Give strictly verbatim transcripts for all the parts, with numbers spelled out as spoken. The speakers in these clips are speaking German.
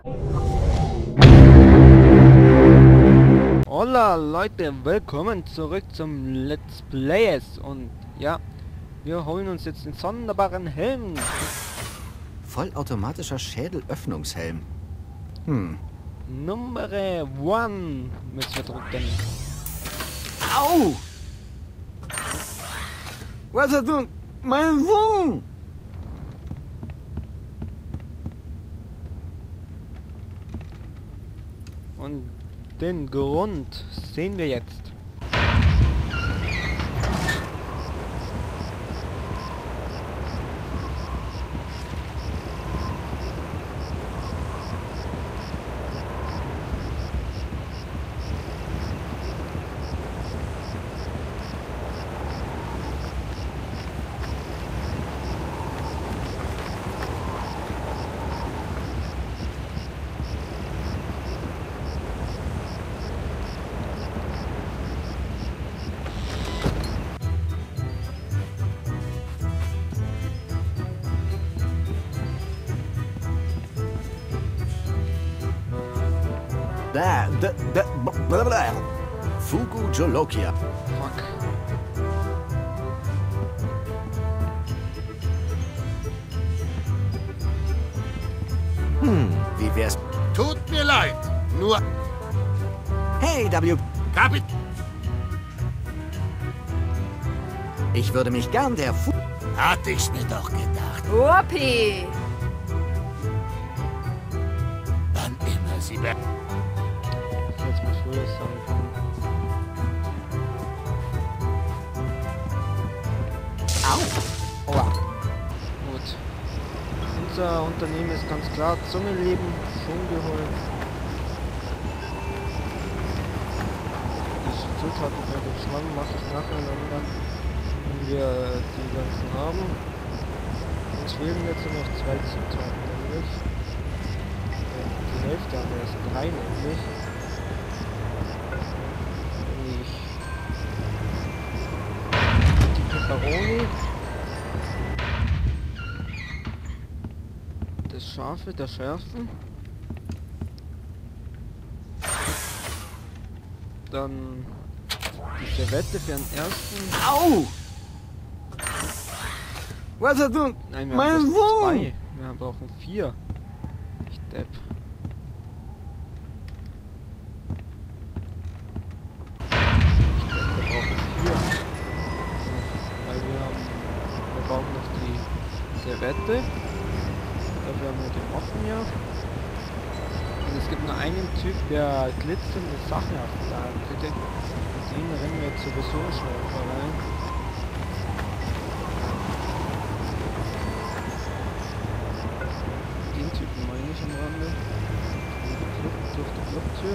Hola Leute, willkommen zurück zum Let's Players und ja, wir holen uns jetzt den sonderbaren Helm. Vollautomatischer Schädelöffnungshelm. Hm. Nummer one müssen wir drücken. Au! Was hast du? Mein Sohn! Und den Grund sehen wir jetzt. Da, da, da, blablabla. Fugu Jolokia. Fuck. Hm, wie wär's? Tut mir leid, nur... Hey, W. Kapit... Ich würde mich gern der Fu... Hatte ich's mir doch gedacht. Wuppi! Wann immer sie... be- Jetzt mal früher sagen können. Au! Aua. Gut. Unser Unternehmen ist ganz klar Zungenleben schon geholt. Die Zutaten für den Schwamm mache ich nacheinander, wenn wir die ganzen haben. Uns fehlen jetzt nur noch zwei Zutaten, nämlich äh, die Hälfte haben wir erst drei, nämlich nämlich die Peperoni, das Scharfe, der Schärfen, dann die Servette für den ersten. Au! Was hast du? Nein, wir Mein haben bloß Sohn! zwei. Wir brauchen vier. Ich depp. Ich depp, wir brauchen vier. Weil wir haben... Wir brauchen noch die Servette. Dafür haben wir den offen ja. Und es gibt nur einen Typ, der glitzernde Sachen auf der Seite. Und den rennen wir jetzt sowieso schnell vorbei. Den Typen meine ich am Rande. Durch die Club, durch die Clubtür.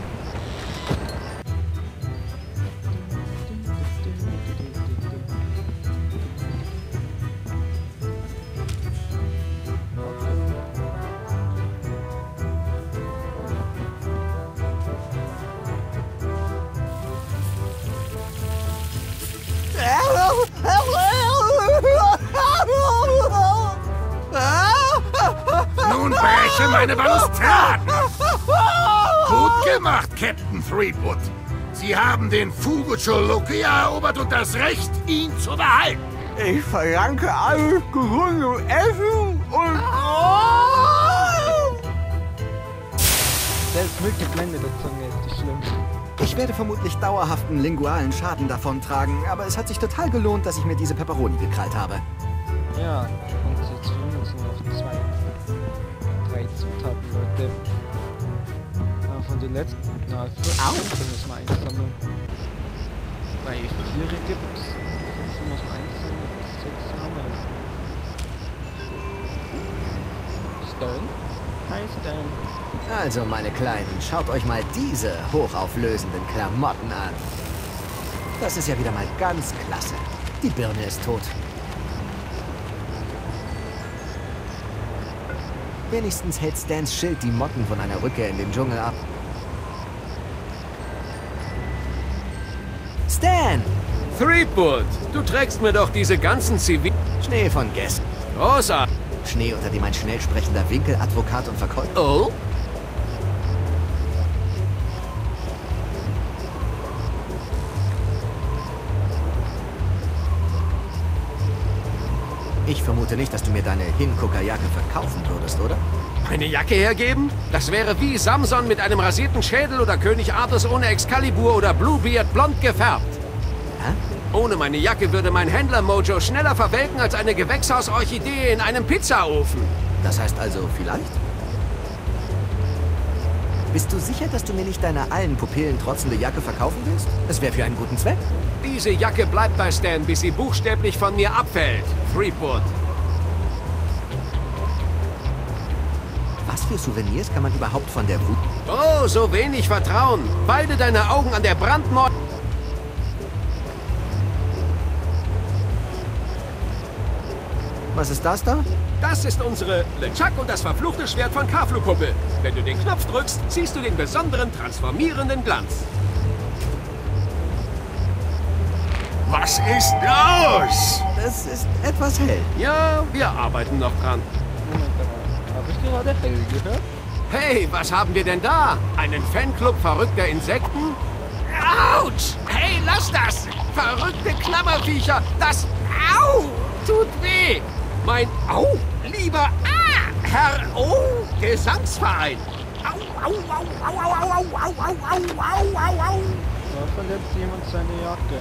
Nun breche meine Balustraden! Gut gemacht, Captain Threepwood. Sie haben den Fugu Jolokia erobert und das Recht, ihn zu behalten. Ich verlange alles gesunde Essen und... Der ist wirklich geblendet, der Zunge ist die schlimmste. Ich werde vermutlich dauerhaften lingualen Schaden davontragen, aber es hat sich total gelohnt, dass ich mir diese Peperoni gekrallt habe. Ja, und jetzt fehlen uns nur noch zwei, drei Zutaten, Leute. Ja, von den letzten, na, fünf müssen wir einsammeln. Weil vier gibt's, fünf muss man einsammeln, sechs haben wir. Stone? Hi Stone. Also, meine Kleinen, schaut euch mal diese hochauflösenden Klamotten an. Das ist ja wieder mal ganz klasse. Die Birne ist tot. Wenigstens hält Stans Schild die Motten von einer Rückkehr in den Dschungel ab. Stan! Threepwood, du trägst mir doch diese ganzen Zivil... Schnee von gestern. Rosa! Schnee, unter dem ein schnell sprechender Winkeladvokat und Verkäufer... Oh? vermute nicht, dass du mir deine Hinguckerjacke verkaufen würdest, oder? Meine Jacke hergeben? Das wäre wie Samson mit einem rasierten Schädel oder König Artus ohne Excalibur oder Bluebeard blond gefärbt. Hä? Ohne meine Jacke würde mein Händler-Mojo schneller verwelken als eine Gewächshausorchidee in einem Pizzaofen. Das heißt also vielleicht? Bist du sicher, dass du mir nicht deine allen Pupillen trotzende Jacke verkaufen willst? Es wäre für einen guten Zweck. Diese Jacke bleibt bei Stan, bis sie buchstäblich von mir abfällt. Threepwood. Was für Souvenirs kann man überhaupt von der Wut... Oh, so wenig Vertrauen. Beide deine Augen an der brandneuen... Was ist das da? Das ist unsere LeChuck und das verfluchte Schwert von Kaflu-Puppe. Wenn du den Knopf drückst, siehst du den besonderen, transformierenden Glanz. Was ist los? Es ist etwas hell. Ja, wir arbeiten noch dran. Moment mal. Habe ich gerade hell gehört? Hey, was haben wir denn da? Einen Fanclub verrückter Insekten? Autsch! Hey, lass das! Verrückte Klammerviecher! Das... Au! Tut weh! Mein... Au! Lieber... Ah! Herr... Oh! Gesangsverein! Au! Au! Au! Au! Au! Au! Au! Au! Au! Au! Au! Au! Da verletzt jemand seine Jacke.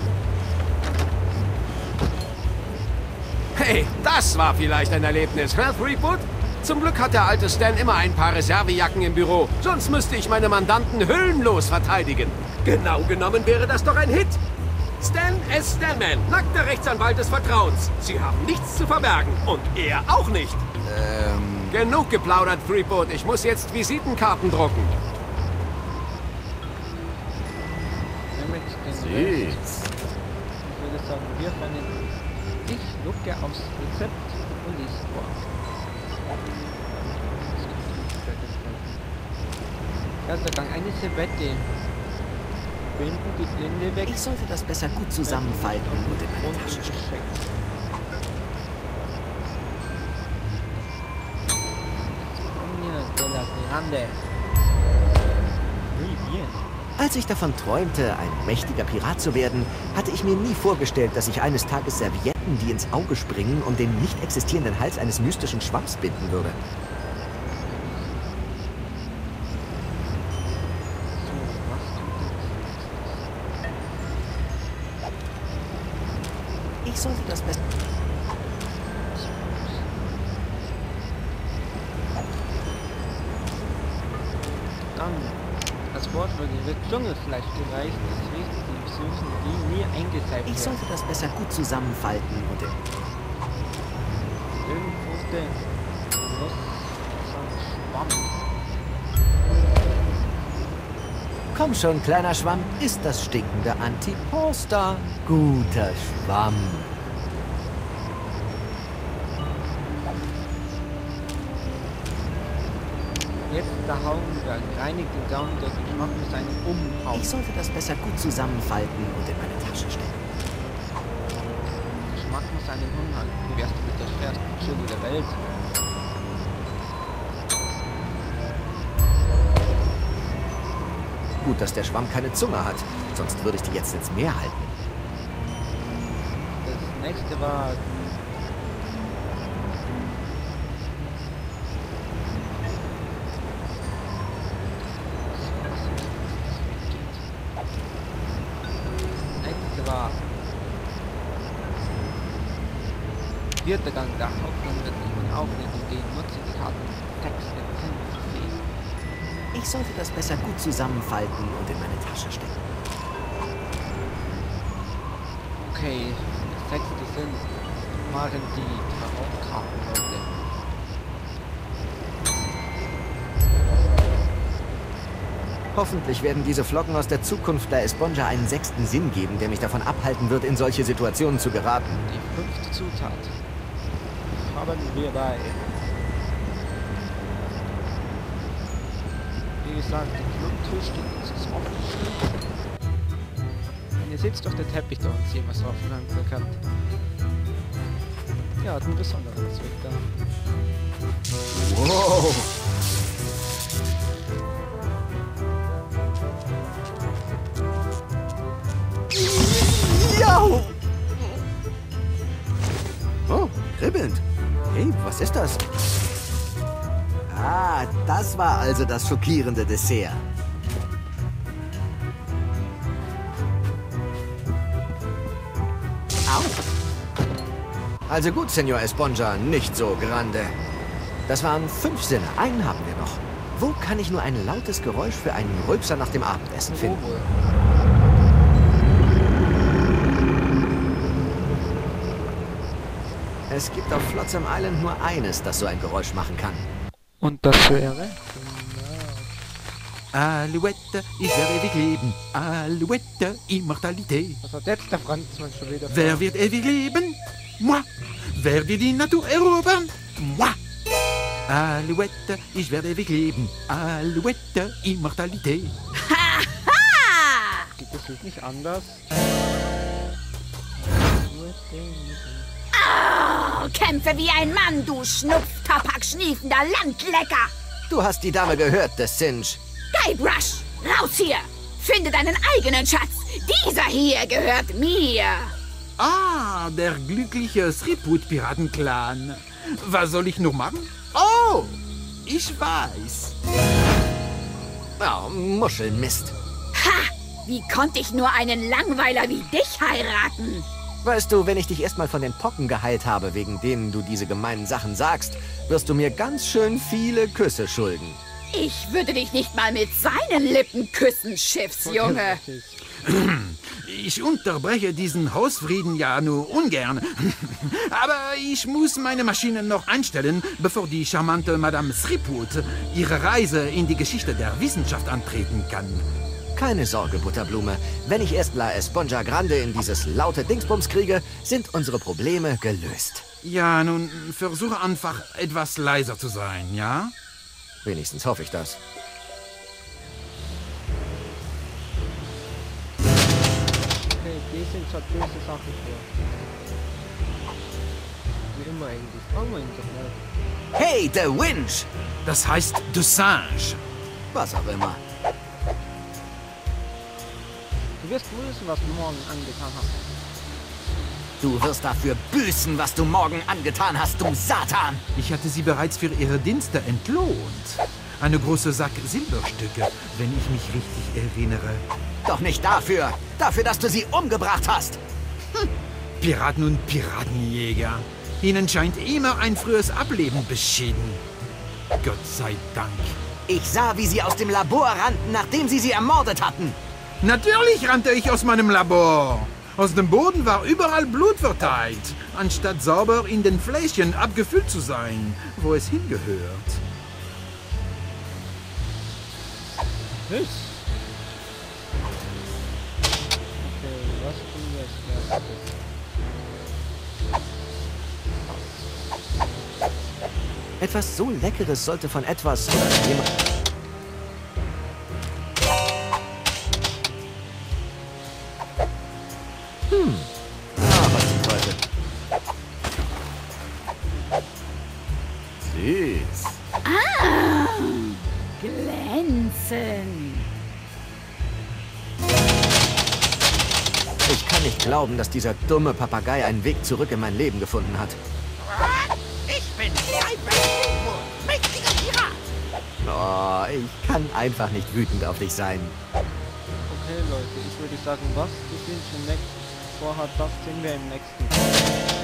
Hey, das war vielleicht ein Erlebnis, hä, Threepwood? Zum Glück hat der alte Stan immer ein paar Reservejacken im Büro. Sonst müsste ich meine Mandanten hüllenlos verteidigen. Genau genommen wäre das doch ein Hit. Stan S. Stanman, nackter Rechtsanwalt des Vertrauens. Sie haben nichts zu verbergen. Und er auch nicht. Ähm... Genug geplaudert, Threepwood. Ich muss jetzt Visitenkarten drucken. Süß. Ich würde sagen, wir fangen... Ich lucke aufs Rezept und liest vor. Erster Gang, eine Servette. Binden die Blinde weg. Ich sollte das besser gut zusammenfalten und in meine Tasche stecken. De la Grande. Muy bien. Als ich davon träumte, ein mächtiger Pirat zu werden, hatte ich mir nie vorgestellt, dass ich eines Tages Servietten, die ins Auge springen, um den nicht existierenden Hals eines mystischen Schwamms binden würde. Ich sollte das besser... Dann, das Wort für die Dschungelfleisch gereicht, das riecht die süßen, die nie eingeseift Ich sollte das besser gut zusammenfalten und in... Irgendwo Nuss, Schwamm. Komm schon, kleiner Schwamm, ist das stinkende Antiposter. Guter Schwamm. Jetzt da hauen wir reinigt den Saum durch den Geschmack mit seinem Umhauen. Ich sollte das besser gut zusammenfalten und in meine Tasche stecken. Geschmack muss seinen Umhang. Wie wärst du mit der schwersten Chili der Welt? Gut, dass der Schwamm keine Zunge hat, sonst würde ich die jetzt ins Meer halten. Das nächste war... Das nächste war... Vierter Gang, der Hauptgang wird niemand aufnehmen, den nutze die Karten Text in Sinn zu sehen. Ich sollte das besser gut zusammenfalten und in meine Tasche stecken. Okay, das sechste sind waren die Tarotkarten heute. Hoffentlich werden diese Flocken aus der Zukunft der Esponja einen sechsten Sinn geben, der mich davon abhalten wird, in solche Situationen zu geraten. Die fünfte Zutat haben wir bei. Wie gesagt, der Clubtisch steht jetzt offen. Und ihr seht doch der Teppich da und sehen, was auf dem Glück hat. Ja, hat einen besonderen Zweck da. Wow! Jau! Oh, kribbelnd. Was ist das? Ah, das war also das schockierende Dessert. Au! Also gut, Senor Esponja, nicht so grande. Das waren fünf Sinne. Einen haben wir noch. Wo kann ich nur ein lautes Geräusch für einen Rülpser nach dem Abendessen finden? Es gibt auf Flotsam Island nur eines, das so ein Geräusch machen kann. Und das wäre? Alouette, ich werde ewig leben. Alouette, Immortalität. Was hat jetzt der Franzmann schon wieder? Wer wird ewig leben? Moi. Wer wird die Natur erobern? Moi. Alouette, ich werde ewig leben. Alouette, Immortalität. Geht das jetzt nicht anders? Oh, kämpfe wie ein Mann, du Schnupftabak-schniefender Landlecker! Du hast die Dame gehört, des Sinch. Guybrush, raus hier! Finde deinen eigenen Schatz! Dieser hier gehört mir! Ah, der glückliche Threepwood-Piratenclan. Was soll ich nur machen? Oh, ich weiß. Oh, Muschelmist. Ha! Wie konnte ich nur einen Langweiler wie dich heiraten? Weißt du, wenn ich dich erstmal von den Pocken geheilt habe, wegen denen du diese gemeinen Sachen sagst, wirst du mir ganz schön viele Küsse schulden. Ich würde dich nicht mal mit seinen Lippen küssen, Schiffsjunge. Ich unterbreche diesen Hausfrieden ja nur ungern. Aber ich muss meine Maschinen noch einstellen, bevor die charmante Madame Threepwood ihre Reise in die Geschichte der Wissenschaft antreten kann. Keine Sorge, Butterblume. Wenn ich erst La Esponja Grande in dieses laute Dingsbums kriege, sind unsere Probleme gelöst. Ja, nun, versuche einfach etwas leiser zu sein, ja? Wenigstens hoffe ich das. Okay, die sind so böse Sachen vor. Wie immer eigentlich. Fragen wir ihn doch mal. Hey, der Winch! Das heißt de Singe. Was auch immer. Du wirst wissen, was du morgen angetan hast. Du wirst dafür büßen, was du morgen angetan hast, du Satan! Ich hatte sie bereits für ihre Dienste entlohnt. Eine große Sack Silberstücke, wenn ich mich richtig erinnere. Doch nicht dafür! Dafür, dass du sie umgebracht hast! Hm. Piraten und Piratenjäger. Ihnen scheint immer ein frühes Ableben beschieden. Gott sei Dank. Ich sah, wie sie aus dem Labor rannten, nachdem sie sie ermordet hatten. Natürlich rannte ich aus meinem Labor. Aus dem Boden war überall Blut verteilt, anstatt sauber in den Fläschchen abgefüllt zu sein, wo es hingehört. Was? Okay, was tun wir jetzt erstes? Etwas so Leckeres sollte von etwas oder jemand... Hm. Ah, was zum Teufel. Süß. Ah, glänzen. Ich kann nicht glauben, dass dieser dumme Papagei einen Weg zurück in mein Leben gefunden hat. Ich bin Guybrush, mächtiger Pirat. Oh, ich kann einfach nicht wütend auf dich sein. Okay, Leute, ich würde sagen, was die Finch im nächsten vorhat, das sehen wir im nächsten.